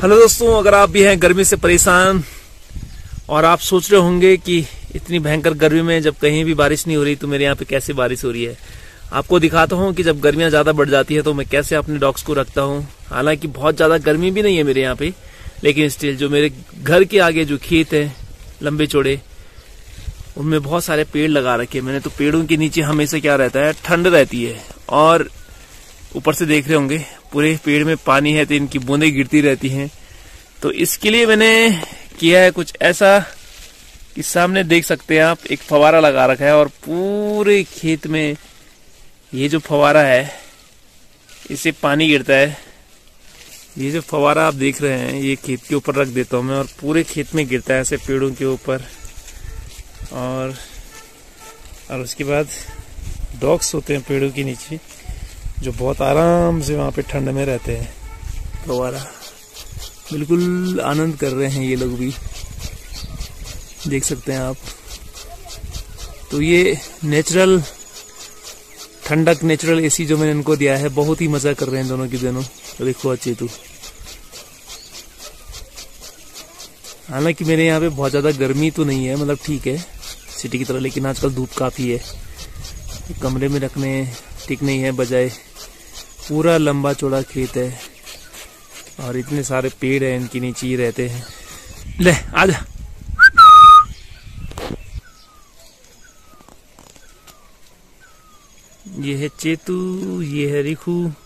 Hello दोस्तों, अगर आप भी हैं गर्मी से परेशान और आप सोच रहे होंगे कि इतनी भयंकर गर्मी में जब कहीं भी बारिश नहीं हो रही तो मेरे यहाँ पे कैसे बारिश हो रही है, आपको दिखाता हूँ कि जब गर्मियाँ ज़्यादा बढ़ जाती है तो मैं कैसे अपने डॉग्स को रखता हूँ। हालांकि बहुत ज़्यादा गर्मी भी नहीं है मेरे यहाँ पे, लेकिन स्टिल जो मेरे घर के आगे जो खेत है लंबे चौड़े, उनमें बहुत सारे पेड़ लगा रखे हैं मैंने। तो पेड़ों के नीचे हमेशा क्या रहता है, ठंड रहती है। और ऊपर से देख रहे होंगे पूरे पेड़ में पानी है तो इनकी बूंदें गिरती रहती हैं। तो इसके लिए मैंने किया है कुछ ऐसा कि सामने देख सकते हैं आप, एक फवारा लगा रखा है और पूरे खेत में ये जो फवारा है इससे पानी गिरता है। ये जो फवारा आप देख रहे हैं ये खेत के ऊपर रख देता हूँ मैं और पूरे खेत में गिरता है ऐसे पेड़ों के ऊपर। और उसके बाद डॉग्स होते हैं पेड़ों के नीचे जो बहुत आराम से वहाँ पे ठंड में रहते हैं। फवारा बिल्कुल आनंद कर रहे हैं ये लोग भी, देख सकते हैं आप। तो ये नेचुरल ठंडक, नेचुरल एसी जो मैंने इनको दिया है, बहुत ही मजा कर रहे हैं दोनों के दोनों। तो देखो अच्छे तो, हालांकि मेरे यहाँ पे बहुत ज्यादा गर्मी तो नहीं है, मतलब ठीक है सिटी की तरह, लेकिन आजकल धूप काफी है। कमरे में रखने ठीक नहीं है, बजाय पूरा लंबा चौड़ा खेत है और इतने सारे पेड़ हैं, इनके नीचे ही रहते हैं। ले आजा। ये है चेतू, ये है रिखू।